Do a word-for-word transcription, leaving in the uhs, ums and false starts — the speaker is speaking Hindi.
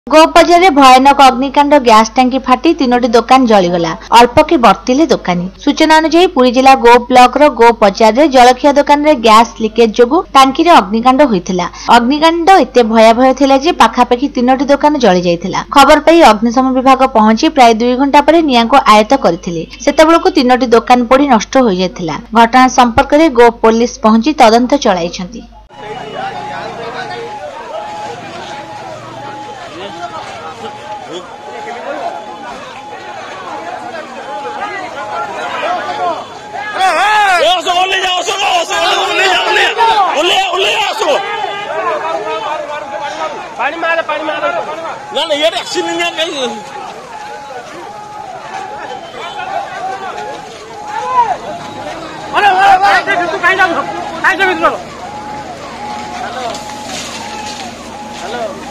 गोपजार भयानक अग्निकांड गैस टांकी फाटी तीनोटी दुकान जलीगला अल्पके बर्तिले दोकानी। सूचना अनुसार पुरी जिला गो ब्लॉक रो गो बजार रे जलखिया दुकान रे गैस लीकेज जोगु टांकी रे अग्निकांड होइथिला। अग्निकांड एते भयावह थिला जे पाखापाखि तीनोटी दुकान जली जाइथिला। खबर पाई अग्निशम विभाग पहुंची प्राय दुई घंटा पर निया को आयत्त करथिले। सेतेबेलकु तीनोटी दुकान पोड़ी नष्ट होई जाइथिला। घटना संपर्क रे गो पुलिस पहुंची तदंत चलाइछंती। पानी मारे पानी मारे ना ना ये एक्सीडेंट नहीं है अरे अरे तू कहीं जा कहीं जा हेलो हेलो